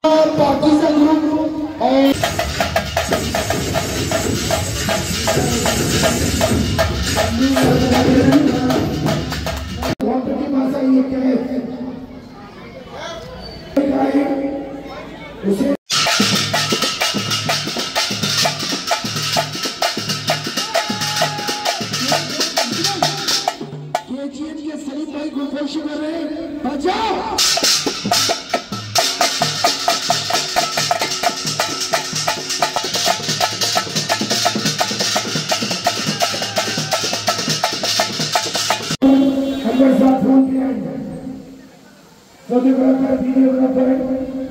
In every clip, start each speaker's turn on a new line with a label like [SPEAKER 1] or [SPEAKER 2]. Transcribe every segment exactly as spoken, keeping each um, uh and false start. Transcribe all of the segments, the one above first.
[SPEAKER 1] Pakistan group और की भाषा ये क्या है उसे केजीएम के सलीम भाई गुलफोशी कर रहे हैं। बजाओ साथ फोन किया फोटोग्राफर वीडियोग्राफर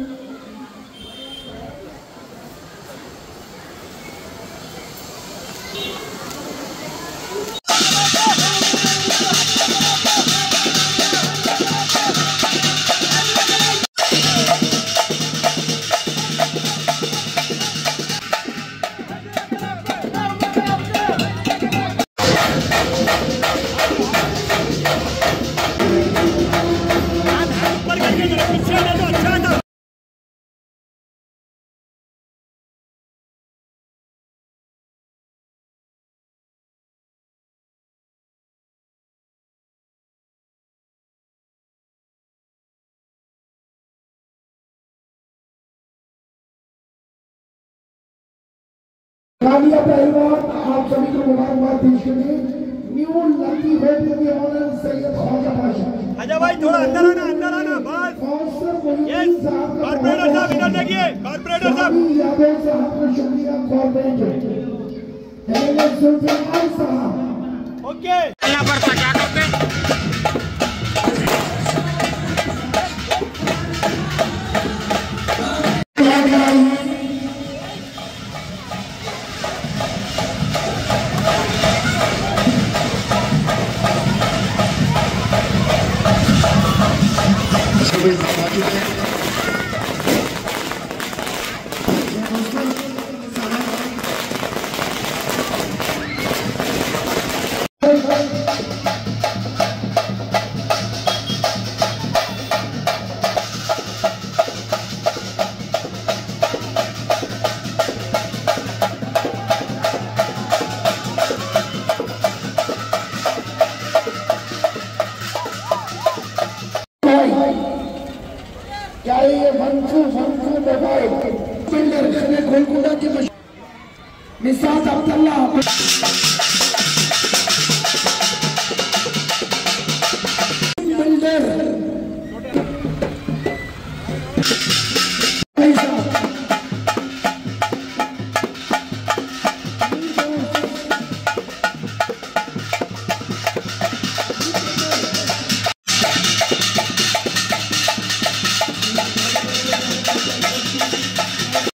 [SPEAKER 1] कालिया पहलवान आप सभी को मुबारकबाद पेश करें। न्यू लकी होप के ऑनर सैयद ख्वाजा पाशा।
[SPEAKER 2] आजा भाई थोड़ा अंदर आना अंदर आना बस। यस कॉर्पोरेटर साहब इधर देखिए कॉर्पोरेटर साहब।
[SPEAKER 1] यादव साहब का शुक्रिया कॉर्पोरेटर एमएलए सुल्तान साहब।
[SPEAKER 2] ओके यहाँ पर क्या करते हैं
[SPEAKER 1] क्या ये मंसू मंसू मोबाइल बिल्डर गोलकुंडा की मिसाल अब्दुल्ला